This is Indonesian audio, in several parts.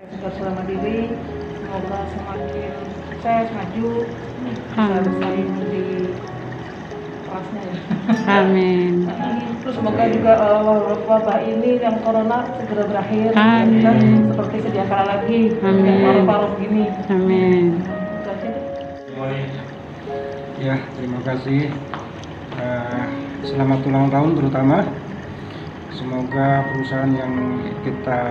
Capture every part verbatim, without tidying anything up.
Segar Mandiri, semoga semakin sukses, maju, bisa bersaing di kelasnya ya. Amin. Terus semoga juga uh, wabah ini yang corona segera berakhir, Amin. dan seperti sedia kala lagi, yang paruh-paruh gini. Amin. Ya, terima kasih. Uh, selamat ulang tahun terutama. Semoga perusahaan yang kita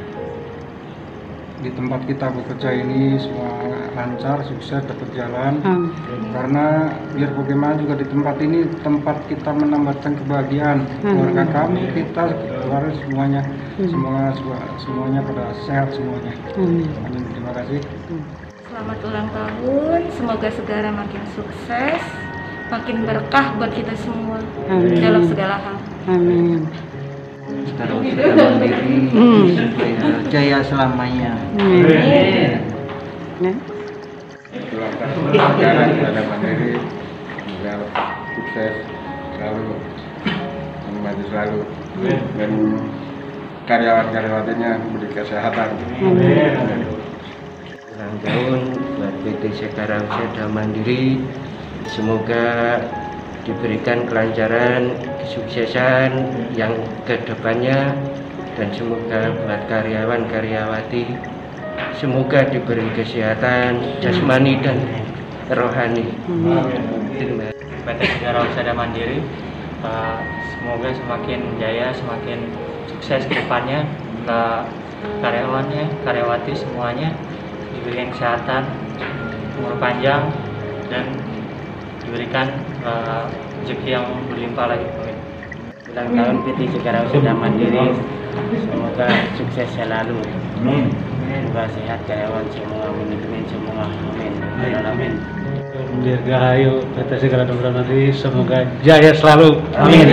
di tempat kita bekerja ini semua lancar, sukses, dapat jalan. Hmm. Karena biar bagaimana juga di tempat ini tempat kita menambahkan kebahagiaan hmm. keluarga kami, kita, keluarga semuanya, hmm. semoga semuanya pada sehat semuanya. Hmm. Amin. Terima kasih. Hmm. Selamat ulang tahun, semoga segera makin sukses, makin berkah buat kita semua. Amin. Dalam segala hal. Amin. Sekarang sudah mandiri, hmm. supaya jaya selamanya. Amin. Ulang tahun sekarang sudah mandiri, semoga sukses selalu, maju selalu, dan karyawan-karyawatinya beri kesehatan. Amin. Ulang tahun buat P T Sekara Usada Mandiri, semoga diberikan kelancaran, kesuksesan yang kedepannya, dan semoga buat karyawan-karyawati semoga diberi kesehatan jasmani dan rohani. P T Sekara Usada Mandiri uh, semoga semakin jaya, semakin sukses ke depannya, uh, karyawannya, karyawati semuanya diberikan kesehatan, umur panjang, dan diberikan uh, rezeki yang berlimpah lagi. Ulang tahun P T Sekara Usada Mandiri, semoga sukses selalu. Amin. Semoga sehat karyawan semua, manajemen semua. Amin. Amin. Dirgahayu P T Sekara Usada Mandiri, semoga jaya selalu. Amin.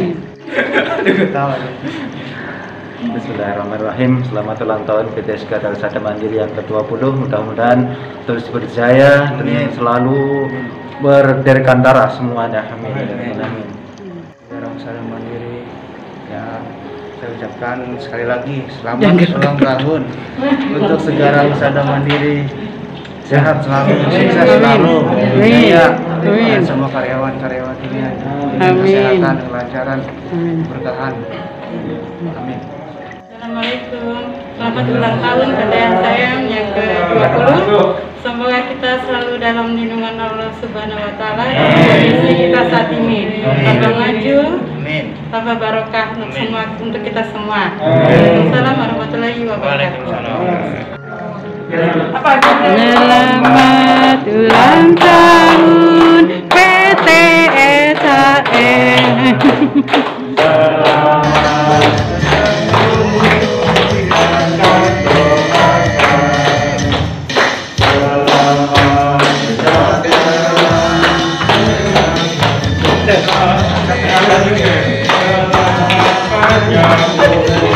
Bismillahirrahmanirrahim. Selamat ulang tahun P T Sekara Usada Mandiri yang ke dua puluh. Mudah-mudahan terus berjaya dan selalu berdirgantara semuanya. Amin. Amin. Sekara Usada Mandiri, ya saya ucapkan sekali lagi selamat ulang tahun untuk Sekara Usada Mandiri. Sehat selalu, sukses selalu, jaya, dan semua karyawan-karyawatinya kesehatan, kelancaran, bertahan. Amin. Assalamualaikum, selamat ulang tahun kepada yang sayang yang ke dua puluh. Semoga kita selalu dalam lindungan Allah Subhanahu Wa Taala dan kondisi kita saat ini tambah maju, tambah barokah untuk semua, untuk kita semua. Assalamualaikum warahmatullahi wabarakatuh. Selamat ulang tahun P T S A N. Terima kasih.